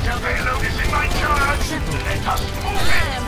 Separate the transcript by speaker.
Speaker 1: payload is in my charge. Let us move it.